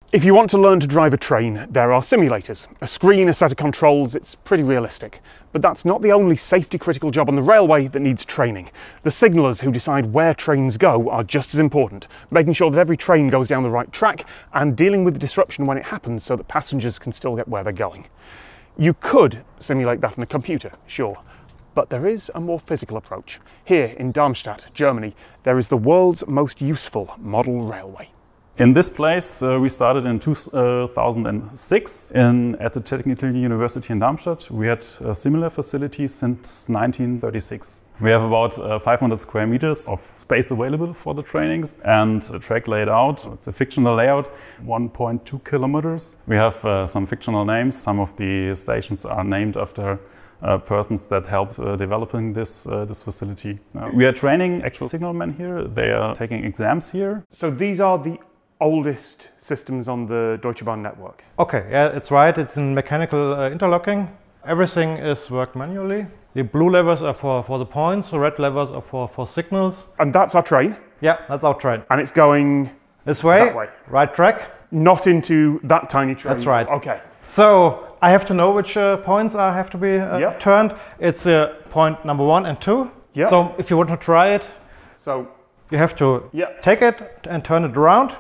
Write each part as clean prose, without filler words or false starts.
If you want to learn to drive a train, there are simulators. A screen, a set of controls, it's pretty realistic. But that's not the only safety-critical job on the railway that needs training. The signallers who decide where trains go are just as important, making sure that every train goes down the right track and dealing with the disruption when it happens so that passengers can still get where they're going. You could simulate that on a computer, sure, but there is a more physical approach. Here in Darmstadt, Germany, there is the world's most useful model railway. In this place, we started in 2006 at the Technical University in Darmstadt. We had similar facilities since 1936. We have about 500 square meters of space available for the trainings and a track laid out. It's a fictional layout, 1.2 kilometers. We have some fictional names. Some of the stations are named after persons that helped developing this facility. We are training actual signalmen here. They are taking exams here. So these are the oldest systems on the Deutsche Bahn network. Okay, yeah, it's right. It's in mechanical interlocking. Everything is worked manually. The blue levers are for the points, the red levers are for signals. And that's our train? Yeah, that's our train. And it's going this way, that way. Right track. Not into that tiny train? That's right. Okay. So I have to know which points have to be turned. It's point number 1 and 2. Yep. So if you want to try it, so you have to take it and turn it around.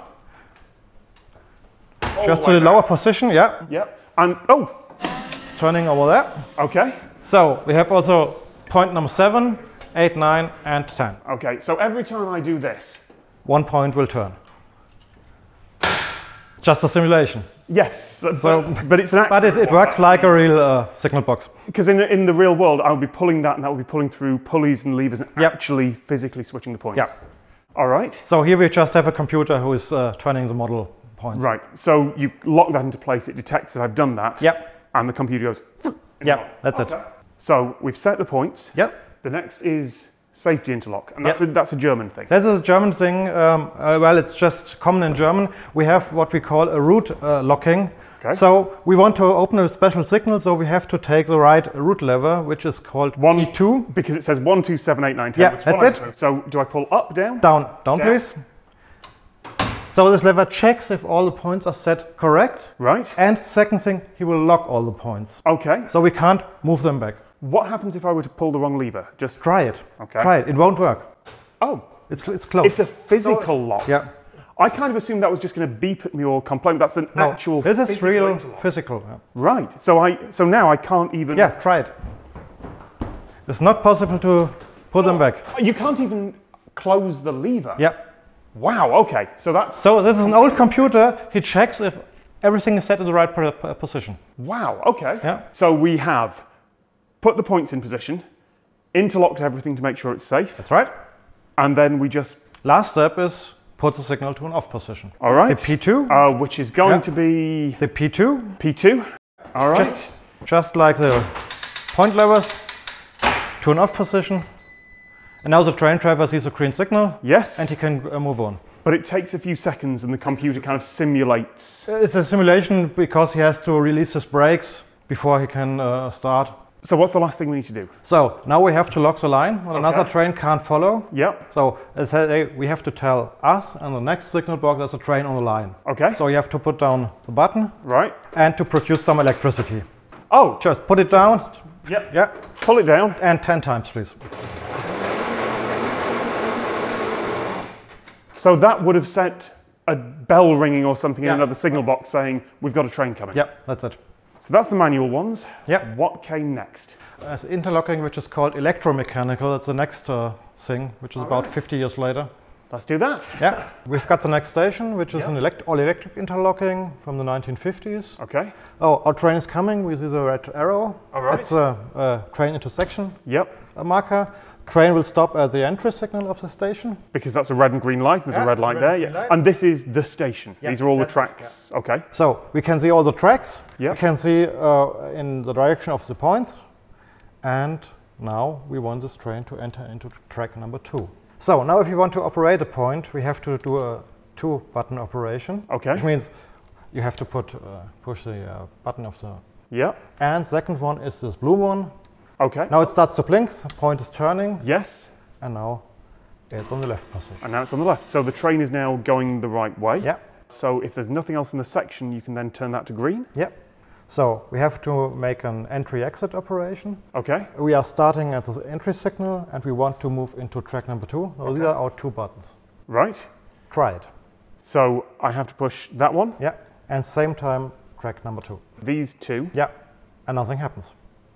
Just to the lower position, yeah. Yep. And oh, it's turning over there. Okay. So we have also point number 7, 8, 9, and 10. Okay. So every time I do this, 1 point will turn. Just a simulation. Yes. But it's an. But it works like a real signal box. Because in the real world, I would be pulling that, and that would be pulling through pulleys and levers, and actually physically switching the points. Yeah. All right. So here we just have a computer who is turning the model points. Right. So you lock that into place. It detects that I've done that. Yep. And the computer goes. Yeah, that's it. So we've set the points. Yep. The next is safety interlock, and that's a German thing. That's a German thing. Well, it's just common in German. We have what we call a route locking. Okay. So we want to open a special signal, so we have to take the right route lever, which is called P2. Because it says 1, 2, 7, 8, 9, 10. Yeah, that's it. So do I pull up, down? Down, please. So this lever checks if all the points are set correct. Right. And second thing, he will lock all the points. Okay. So we can't move them back. What happens if I were to pull the wrong lever? Just try it. Okay. Try it. It won't work. Oh. It's closed. It's a physical lock. Yeah. I kind of assumed that was just going to beep at me or complain. That's an actual this is real interlock. physical. Yeah. Right. So now I can't even. Yeah, try it. It's not possible to put them back. You can't even close the lever. Yeah. Wow. Okay. So this is an old computer. He checks if everything is set in the right position. Wow. Okay. Yeah. So we have put the points in position, interlocked everything to make sure it's safe. That's right. And then we just. Last step is put the signal to an off position. All right. The P2. Which is going to be. The P2. P2. All right. Just like the point levers to an off position. And now the train driver sees a green signal. Yes. And he can move on. But it takes a few seconds and the computer kind of simulates. It's a simulation because he has to release his brakes before he can start. So what's the last thing we need to do? So now we have to lock the line. Another train can't follow. Yep. So we have to tell us and the next signal box there's a train on the line. Okay. So you have to put down the button. Right. And to produce some electricity. Oh. Just put it down. Yep. Yeah. Pull it down. And 10 times, please. So that would have set a bell ringing or something in another signal box saying, we've got a train coming. Yep, that's it. So that's the manual ones. Yep. What came next? As interlocking, which is called electromechanical, that's the next thing, which is about 50 years later. Let's do that. Yeah. We've got the next station, which is an all-electric interlocking from the 1950s. Okay. Oh, our train is coming. We see the red arrow. All right. That's a train intersection. Yep. A marker. Train will stop at the entry signal of the station. Because that's a red and green light. There's a red light there. Yeah. And this is the station. These are all the tracks. Okay. So we can see all the tracks. Yep. We can see in the direction of the points. And now we want this train to enter into track number 2. So now if you want to operate a point, we have to do a 2-button operation. Okay. Which means you have to push the button of the. Yeah. And second one is this blue one. Okay. Now it starts to blink, the point is turning. Yes. And now it's on the left position. And now it's on the left. So the train is now going the right way. Yeah. So if there's nothing else in the section, you can then turn that to green. Yep. So we have to make an entry-exit operation. Okay. We are starting at the entry signal and we want to move into track number 2. So these are our 2 buttons. Right. Try it. So I have to push that one. Yeah. And same time track number 2. These 2. Yeah. And nothing happens.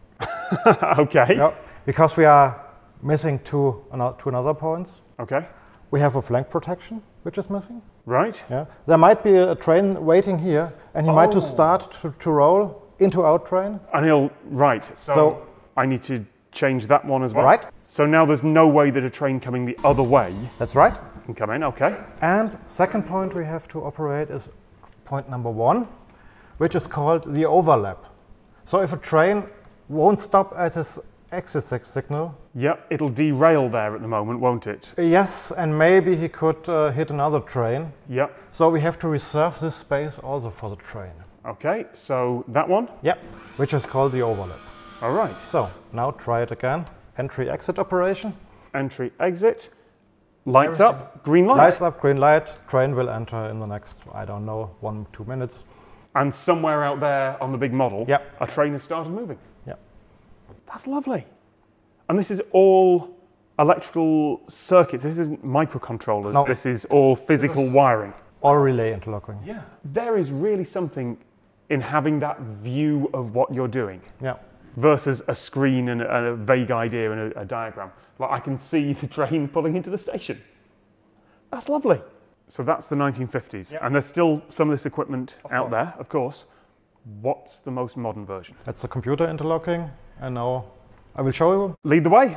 Okay. Yeah. Because we are missing two another points. Okay. We have a flank protection, which is missing. Right. Yeah. There might be a train waiting here, and he might to start to roll into our train. And he'll, right. So I need to change that one as well. Right. So now there's no way that a train coming the other way That's right. can come in. Okay. And second point we have to operate is point number 1, which is called the overlap. So if a train won't stop at his exit signal. Yep, it'll derail there at the moment, won't it? Yes, and maybe he could hit another train. Yep. So we have to reserve this space also for the train. Okay, so that one? Yep, which is called the overlap. All right. So now try it again. Entry-exit operation. Entry, exit. Lights up, green light. Lights up, green light. Train will enter in the next, I don't know, 1-2 minutes. And somewhere out there on the big model, Yep. a train has started moving. Yep. That's lovely. And this is all electrical circuits. This isn't microcontrollers. No. This is all physical wiring. Or relay interlocking. Yeah. There is really something in having that view of what you're doing Yeah. versus a screen and a vague idea and a diagram. Like I can see the train pulling into the station. That's lovely. So that's the 1950s. Yeah. And there's still some of this equipment out there, of course. What's the most modern version? That's the computer interlocking. And now I will show you. Lead the way.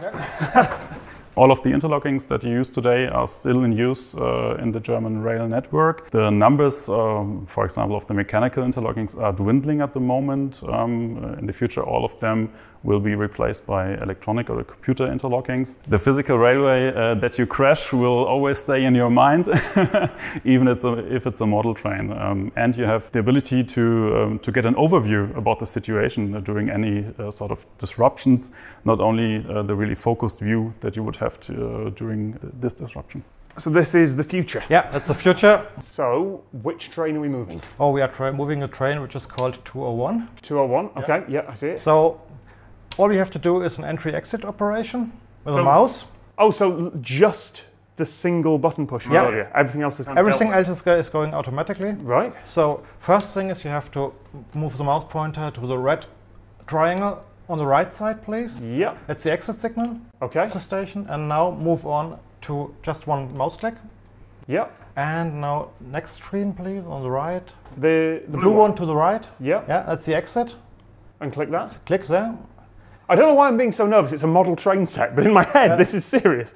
All of the interlockings that you use today are still in use in the German rail network. The numbers, for example, of the mechanical interlockings are dwindling at the moment. In the future, all of them will be replaced by electronic or computer interlockings. The physical railway that you crash will always stay in your mind, even if it's a model train. And you have the ability to get an overview about the situation during any sort of disruptions, not only the really focused view that you would have during this disruption. So this is the future. Yeah, that's the future. So which train are we moving? Oh, we are moving a train which is called 201. 201. Okay, yeah, I see it. So all we have to do is an entry-exit operation with a So- mouse. Oh, so just the single button push from Yeah. earlier. Everything else is Everything else is going automatically. Right. So first thing is you have to move the mouse pointer to the red triangle on the right side, please. Yep. That's the exit signal Okay. of the station. And now move on to just one mouse click. Yep. And now next screen, please, on the right. The The blue one to the right. Yep. Yeah, that's the exit. And click that. Click there. I don't know why I'm being so nervous. It's a model train set, but in my head, this is serious.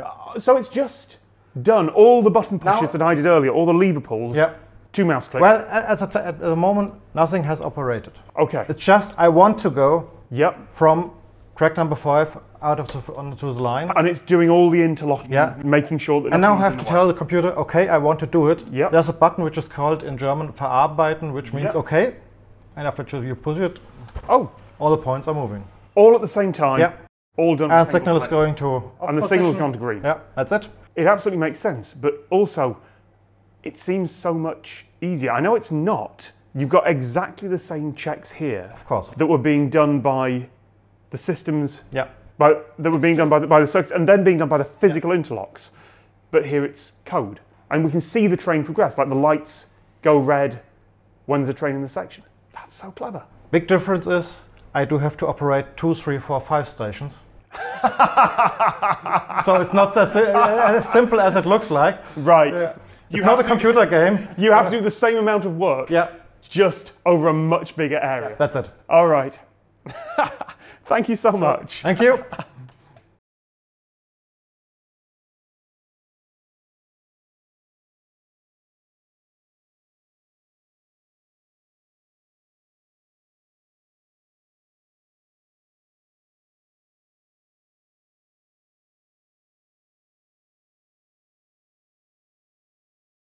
So it's just done. All the button pushes that I did earlier, all the lever pulls, Yeah. 2 mouse clicks. Well, at the moment, nothing has operated. Okay. It's just I want to go Yep. from track number 5 out of onto the line. And it's doing all the interlocking, Yeah. making sure that. And now I nothing's have in to the tell the computer, okay, I want to do it. Yep. There's a button which is called in German verarbeiten, which means Yep. okay. And after you push it, way. Oh, all the points are moving. all at the same time. Yeah. All done. And at the same signal is time. going to off And the signal's position. gone to green. Yeah, that's it. It absolutely makes sense, but also it seems so much easier. I know it's not. You've got exactly the same checks here Of course. that were being done by the systems, Yeah. that were being done by the circuits, and then being done by the physical interlocks. But here it's code. And we can see the train progress, like the lights go red when there's a train in the section. That's so clever. Big difference is I do have to operate 2, 3, 4, 5 stations. So it's not as simple as it looks like. Right. It's not a computer game. You have to do the same amount of work, Yeah, just over a much bigger area. that's it. All right. Thank you so much. Thank you.